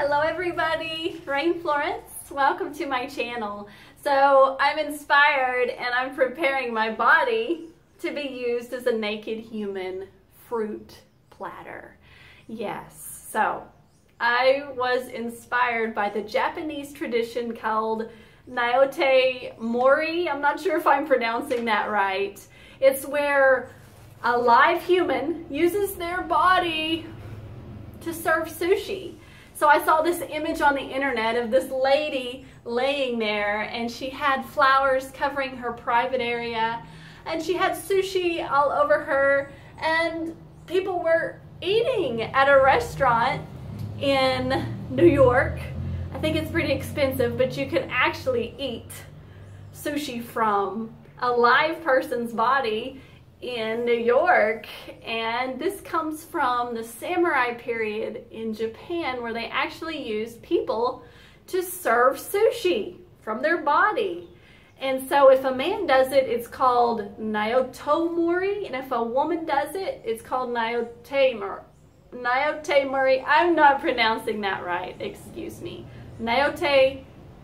Hello everybody, Florence. Welcome to my channel. So I'm inspired and I'm preparing my body to be used as a naked human fruit platter. Yes, so I was inspired by the Japanese tradition called Naote Mori. I'm not sure if I'm pronouncing that right. It's where a live human uses their body to serve sushi. So I saw this image on the internet of this lady laying there, and she had flowers covering her private area, and she had sushi all over her, and people were eating at a restaurant in New York. I think it's pretty expensive, but you can actually eat sushi from a live person's body in New York. And this comes from the samurai period in Japan, where they actually used people to serve sushi from their body. And so if a man does it, it's called Naotomori, and if a woman does it, it's called Naotemori. Naotemori, I'm not pronouncing that right, excuse me. Naotemori,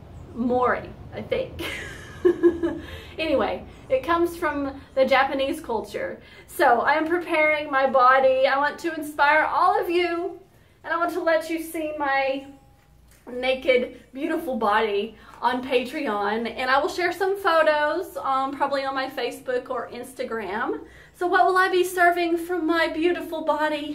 I think. Anyway, it comes from the Japanese culture. So I am preparing my body. I want to inspire all of you, and I want to let you see my naked, beautiful body on Patreon. And I will share some photos probably on my Facebook or Instagram. So what will I be serving from my beautiful body?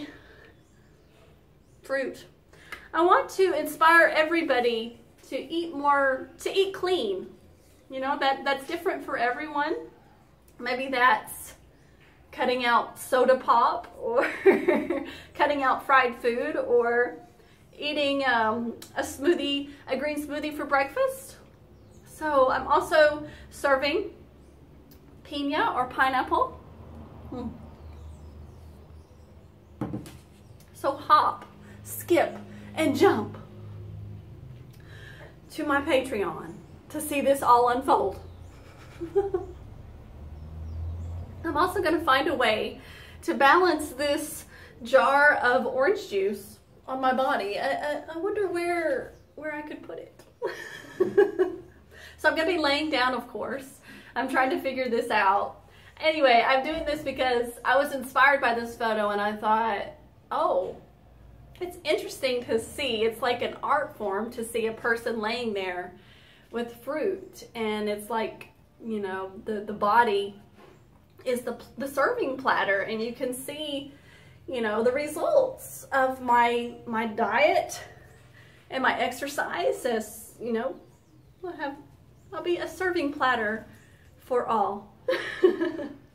Fruit. I want to inspire everybody to eat more, to eat clean. You know, that's different for everyone. Maybe that's cutting out soda pop, or cutting out fried food, or eating a smoothie, a green smoothie for breakfast. So I'm also serving piña or pineapple. So hop, skip, and jump to my Patreon to see this all unfold. I'm also going to find a way to balance this jar of orange juice on my body. I wonder where I could put it. So I'm going to be laying down, of course. I'm trying to figure this out. Anyway, I'm doing this because I was inspired by this photo, and I thought, oh, it's interesting to see. It's like an art form to see a person laying there with fruit, and it's like, you know, the body is the serving platter, and you can see, you know, the results of my diet and my exercise. As you know, I'll be a serving platter for all.